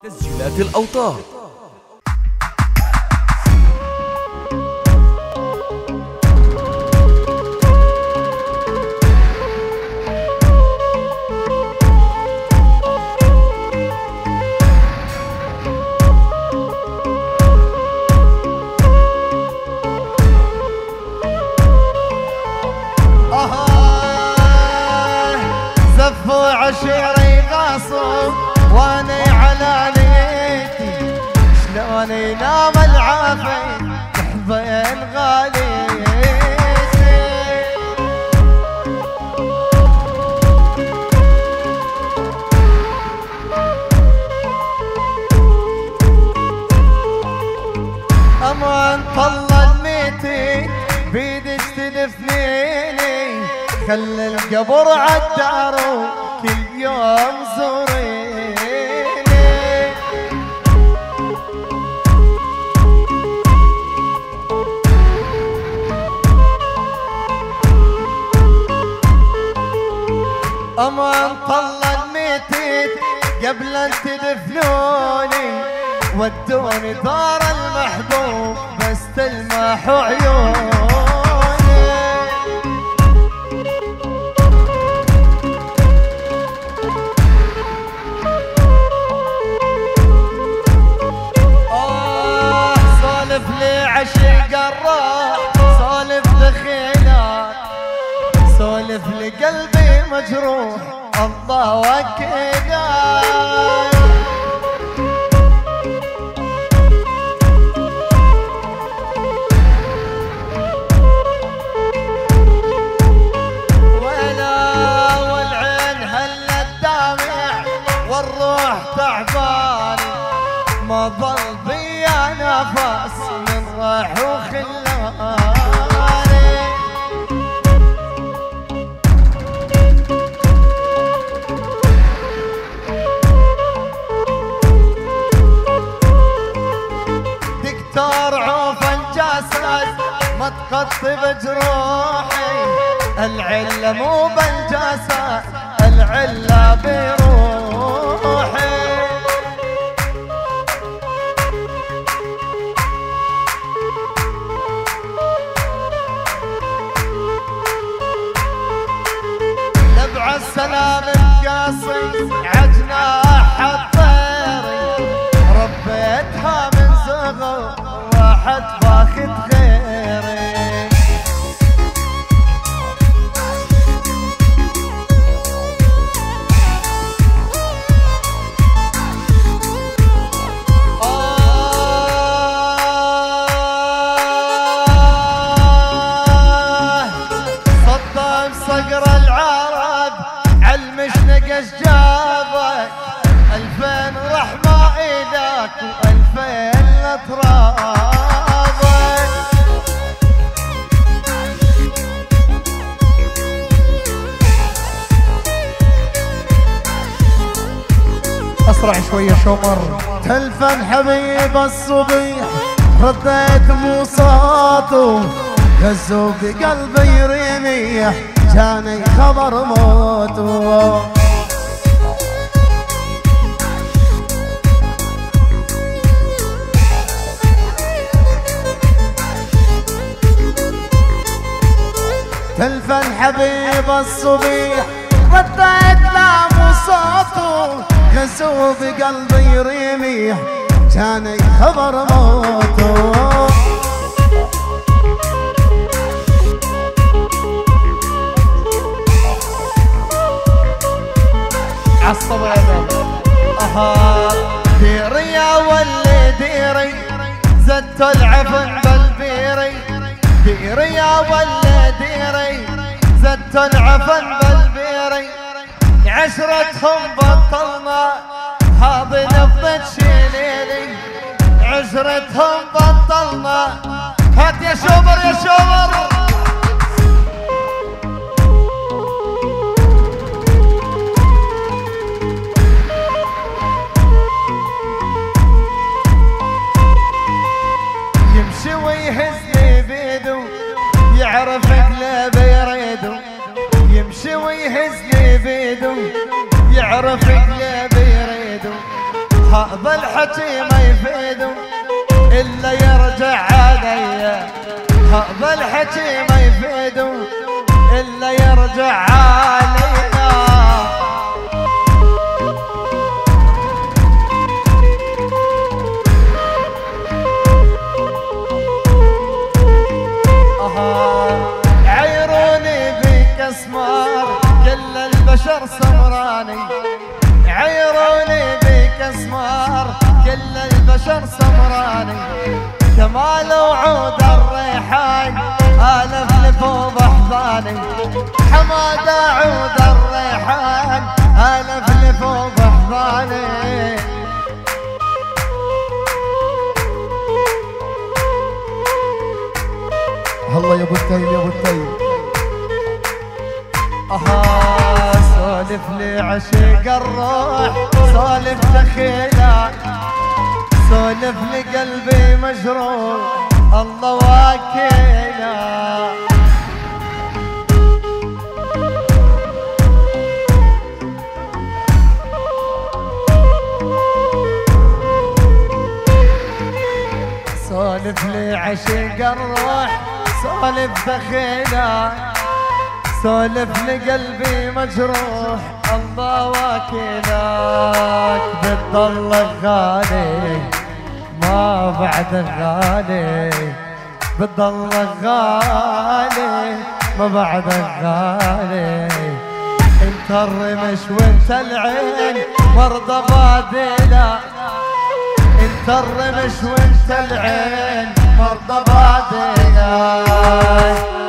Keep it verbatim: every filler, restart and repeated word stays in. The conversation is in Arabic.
تسجيلات الأوتار. زفوا عشيري غاصوا واني على نيتي، شلون ينام العافي بين غاليتي. امان طلع الميتي بيدك تدفنيني، خلي القبر عالدار كل يوم زوريني. امان طلع الميتيت قبل ان تدفنوني، ودوني دار المحبوب بس تلمح عيوني. سولف لي عشق الراح، سولف دخيلات، سولف لي قلبي مجروح الله وكيداي. ويلا والعين هلت دامع والروح تعباني، ما ظل بيا نفس من راح وخلاني. دكتور عوف الجسد ما تقطب جروحي، العلة مو بالجسد العلة بروحي. نبع السلام القاسي عجناح الطيري، ربيتها من صغر واحد باخد غيري. صقر العرب عالمشنق اشجابك، الفين رحمة ايدك والفين لترابك. اسرع شوية شمر. تلفن حبيب الصبيح رديت مو صوته، هزوا بقلبي يريميح جاني خبر موته. تلفن حبيب الصبيح رديت لا مو صوته، هزوا بقلبي يريميح جاني خبر موته. عصب يا بابا. اها ديري يا ولي ديري، زدت العفن بالبيري. ديري يا ولي ديري، زدت العفن بالبيري. عشرتهم بطلنا هذي نفضت شيليلي، عشرتهم بطلنا. هات يا شوبر يا شوبر. يمشي ويهزني بيدو يعرف قلبي يريدو، يمشي ويهزني بيدو يعرف قلبي يريدو. هذا الحكي ما يفيد إلا يرجع علي، هذا الحكي ما يفيد إلا يرجع علي. عيروني بك اسمار كل البشر سمراني، عيروني بك اسمار كل البشر سمراني، كمال وعود الريحان الف لفوض احضاني، حماد عود الريحان الف لفوض احضاني. الله يا ابو التيم يا ابو التيم. اها سولف لي عشيق الروح، سولف دخيلة، سولف لي قلبي مجروح الله واكينا. سولف لي عشيق الروح، سولف دخيلة، سولف لقلبي مجروح الله واكلك. بتضل غالي ما بعد غالي، بتضل غالي ما بعد غالي. انت الرمش وانت العين مرضى بادلة، انت الرمش وانت العين مرضى بادلة.